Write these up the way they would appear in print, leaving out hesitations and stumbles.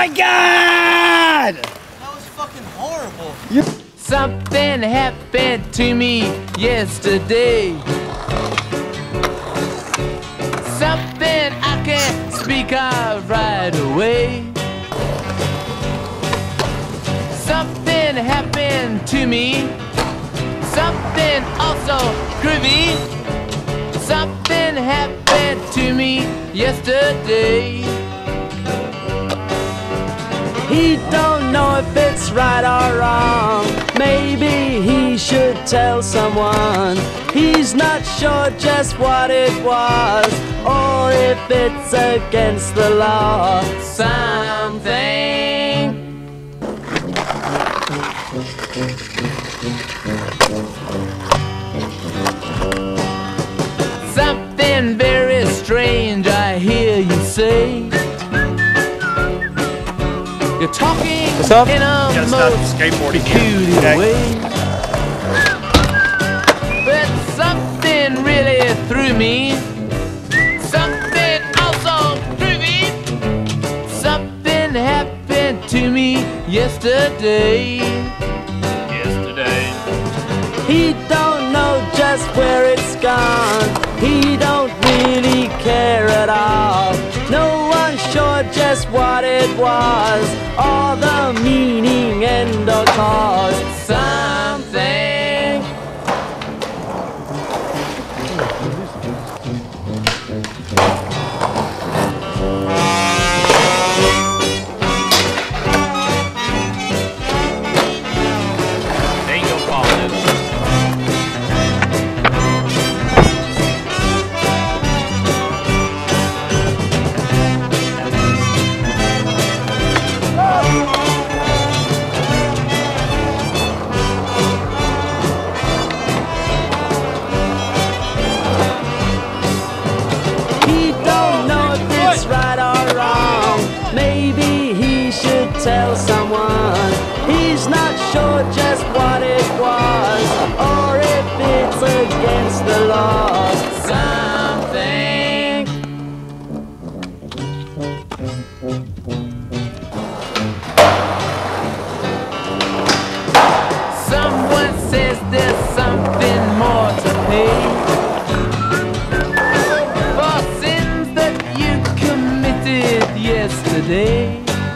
my God! That was fucking horrible. Something happened to me yesterday. Something I can't speak of right away. Something happened to me. Something also groovy. Something happened to me yesterday. He don't know if it's right or wrong. Maybe he should tell someone. He's not sure just what it was, or if it's against the law. Something. Something very strange I hear you say. You're talking in a most peculiar way. But something really threw me. Something also groovy. Something happened to me yesterday. He don't know just where it's gone. He don't really care at all. No one's sure just what it was, or the meaning and or cause. Something. Tell someone. He's not sure just what it was, or if it's against the law. Something. Someone says there's something more to pay for sins that you committed yesterday.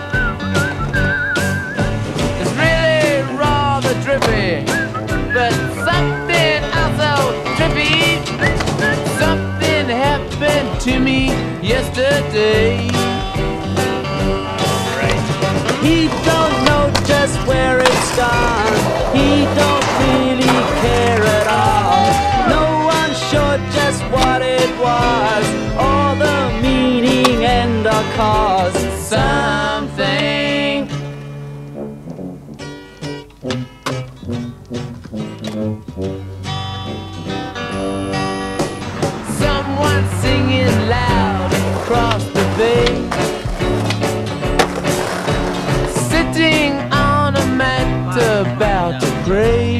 But something also trippy. Something happened to me yesterday. He don't know just where it's gone. He don't really care at all. No one's sure just what it was, or the meaning and the cause. Something. Someone singing loud across the bay, sitting on a mat about to pray.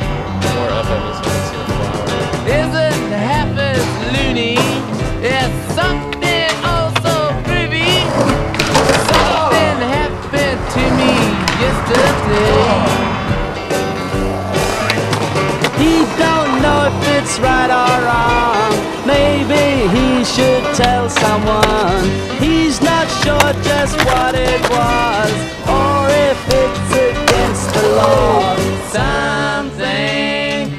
Isn't half as loony as something also groovy. Something happened to me yesterday. He don't know if it's right or wrong. Maybe he should tell someone. He's not sure just what it was, or if it's against the law. Something.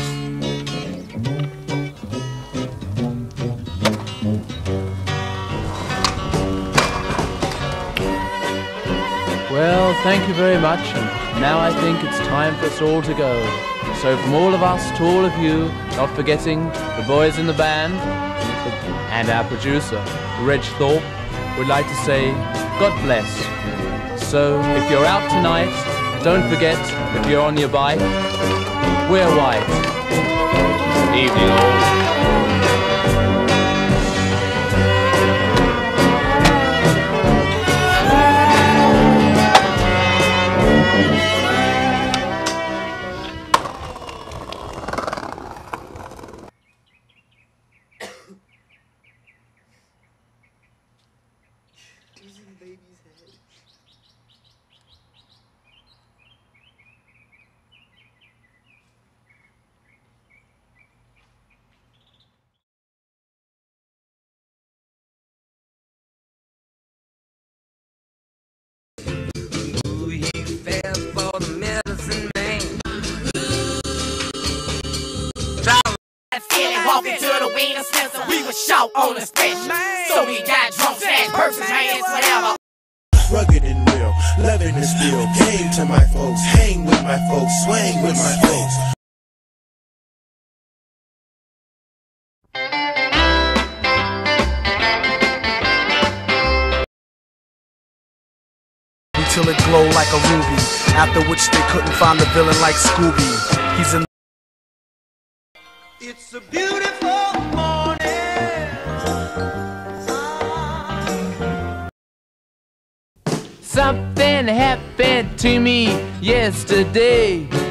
Well, thank you very much, and now I think it's time for us all to go. So from all of us to all of you, not forgetting the boys in the band and our producer, Reg Thorpe, would like to say God bless. So if you're out tonight, don't forget, if you're on your bike, wear white. Evening all. He's in the baby's head. ain't expensive. We was short on the special, so we got drunk, snatch purses, man, whatever. Rugged and real, loving is real. Came to my folks, hang with my folks, swing with my folks. Till it glow like a ruby. After which they couldn't find the villain like Scooby. He's in. It's a beautiful morning. Something happened to me yesterday.